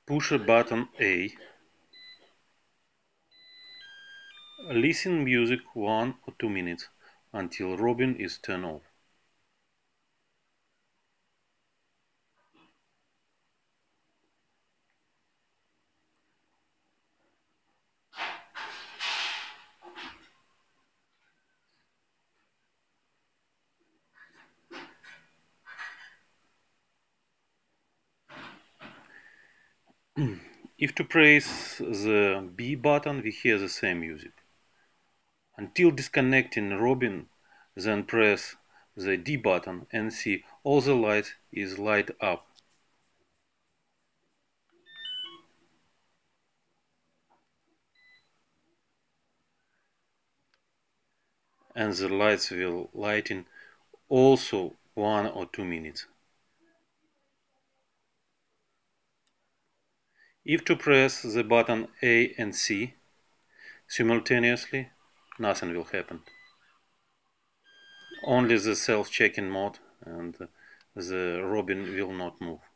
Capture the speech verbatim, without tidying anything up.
Push a button A. Listen music one or two minutes until Robin is turned off. If to press the B button, we hear the same music. Until disconnecting Robin, then press the D button and see all the lights is light up. And the lights will lighten also one or two minutes. If to press the button A and C simultaneously, nothing will happen. Only the self-checking mode and the Robin will not move.